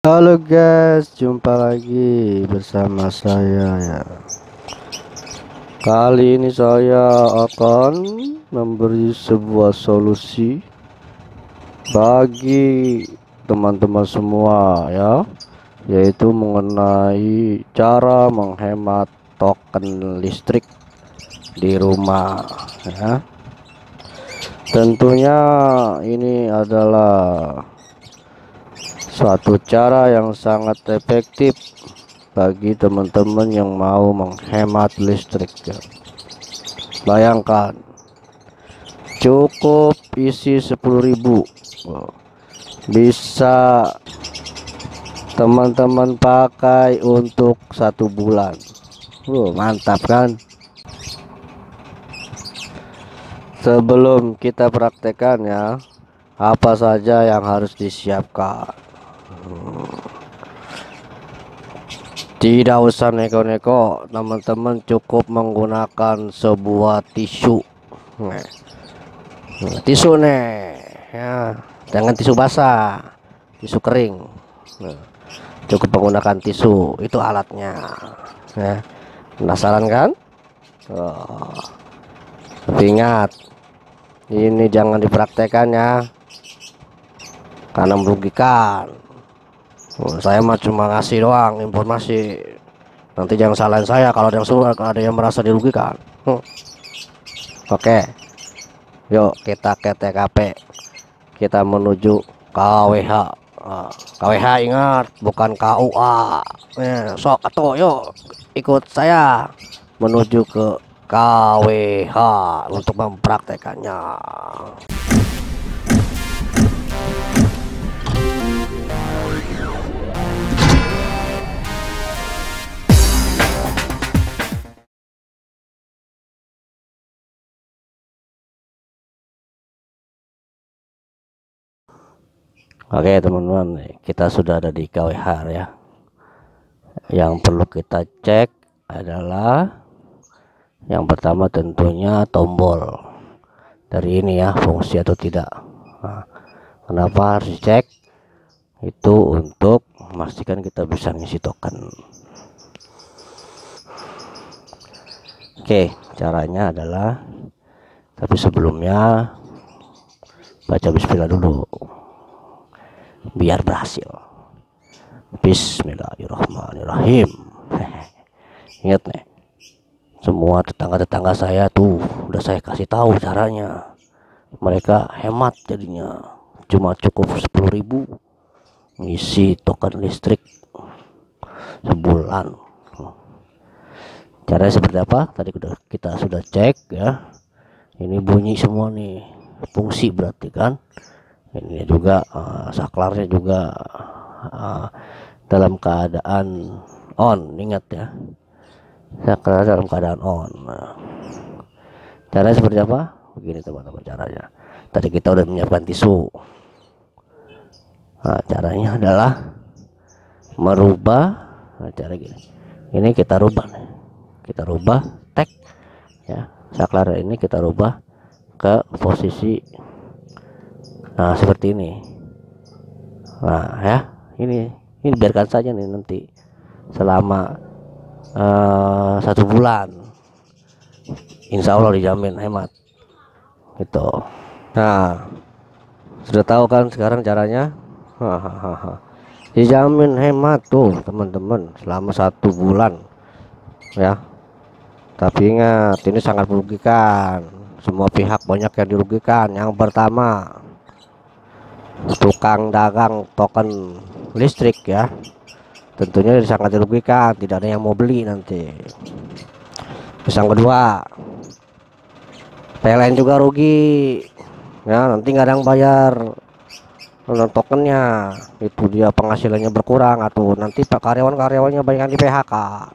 Halo guys, jumpa lagi bersama saya ya. Kali ini saya akan memberi sebuah solusi bagi teman-teman semua ya, yaitu mengenai cara menghemat token listrik di rumah ya. Tentunya ini adalah suatu cara yang sangat efektif bagi teman-teman yang mau menghemat listrik ya. Bayangkan cukup isi 10.000 bisa teman-teman pakai untuk 1 bulan. Mantap kan? Sebelum kita praktekkan ya, apa saja yang harus disiapkan. Tidak usah neko-neko, teman-teman cukup menggunakan sebuah tisu. Tisu nih ya, jangan tisu basah, tisu kering. Cukup menggunakan tisu, itu alatnya ya. Penasaran kan? Tapi ingat, ini jangan dipraktekkan ya, karena merugikan. Saya mah cuma ngasih doang informasi. Nanti jangan salahin saya kalau ada yang merasa dirugikan. Oke, yuk kita ke TKP. Kita menuju KWH. KWH ingat, bukan KUA. Sok atau yuk ikut saya menuju ke KWH untuk mempraktekannya. Oke teman-teman, kita sudah ada di KWH ya. Yang perlu kita cek adalah yang pertama tentunya tombol dari ini ya, fungsi atau tidak. Kenapa harus dicek? Itu untuk memastikan kita bisa ngisi token. Oke, caranya adalah, tapi sebelumnya baca bismillah dulu biar berhasil. Bismillahirrahmanirrahim. Ingat nih, semua tetangga-tetangga saya tuh udah saya kasih tahu caranya. Mereka hemat jadinya, cuma cukup 10.000 ngisi token listrik sebulan. Caranya seperti apa? Tadi kita sudah cek ya. Ini bunyi semua nih, fungsi berarti kan. Ini juga saklarnya juga dalam keadaan on, ingat ya, saklar dalam keadaan on. Caranya seperti apa? Begini teman-teman caranya. Tadi kita udah menyiapkan tisu. Caranya adalah merubah. Cara gini, ini kita rubah nih. Kita rubah tag ya, saklar ini kita rubah ke posisi seperti ini. Ya, ini biarkan saja nih, nanti selama 1 bulan insya Allah dijamin hemat gitu. Nah, sudah tahu kan sekarang caranya. Dijamin hemat tuh teman-teman selama 1 bulan ya. Tapi ingat, ini sangat merugikan. Semua pihak banyak yang dirugikan. Yang pertama, tukang dagang token listrik ya, tentunya sangat dirugikan, tidak ada yang mau beli nanti. Terus yang kedua, PLN juga rugi ya, nanti nggak ada yang bayar tokennya, itu dia penghasilannya berkurang, atau nanti pak karyawannya banyak yang di PHK.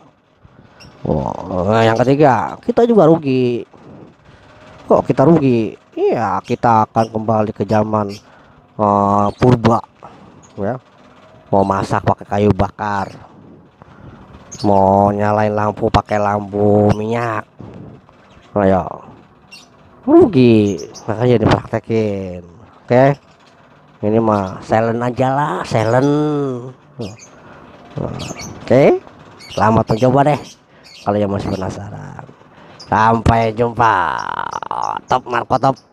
Nah, yang ketiga, kita juga rugi. Kok kita rugi? Iya, kita akan kembali ke zaman purba ya. Mau masak pakai kayu bakar, mau nyalain lampu pakai lampu minyak, ayo rugi, makanya dipraktekin. Oke, ini mah silent aja lah, silent Oke, selamat mencoba deh kalau yang masih penasaran. Sampai jumpa. Top Marco top.